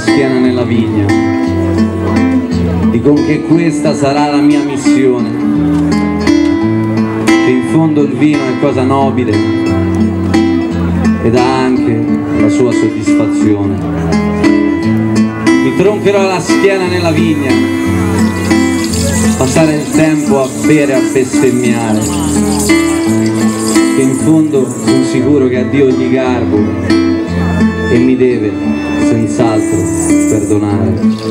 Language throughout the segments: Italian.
schiena nella vigna, dicono che questa sarà la mia missione, che in fondo il vino è cosa nobile ed ha anche la sua soddisfazione. Mi troncherò la schiena nella vigna, passare il tempo a bere e a bestemmiare, che in fondo sono sicuro che a Dio gli garbo e mi deve senz'altro perdonare.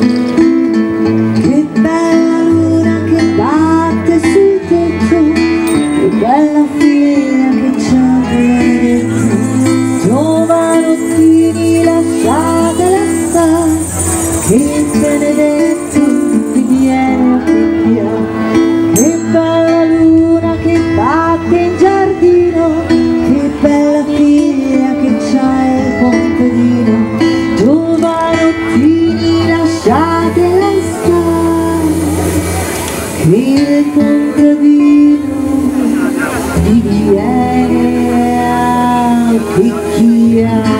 Che bella luna che batte sul tetto, che bella figlia che c'ha benedetto, giovanottini lasciatela stare, che benedetto ti viene a picchiare. Che bella luna che batte in giardino, che bella figlia che c'ha il contadino, giovanottini lasciatela stare, che il contadino ti viene a picchiare.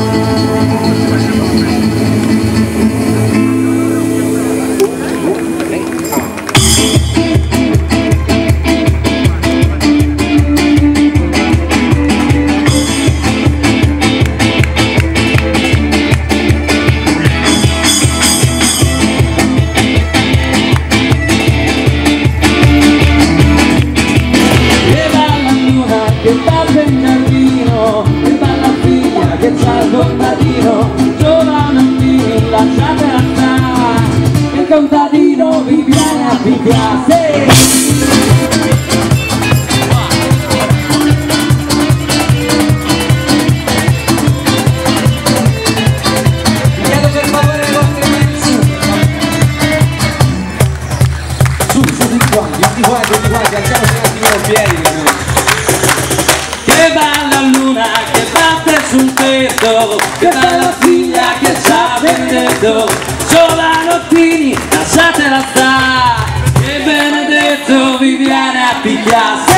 Che batte in giardino, che bella figlia che c'ha il contadino, giovanottini lasciatela stare, il contadino vi viene a picchiare. Vi chiedo per favore le vostre mani su tutti quanti, alziamoci un attimo i piedi. Che bella luna che batte sul tetto, che bella figlia che c'ha benedetto, giovanottini lasciatela stare, che benedetto vi viene a picchiare.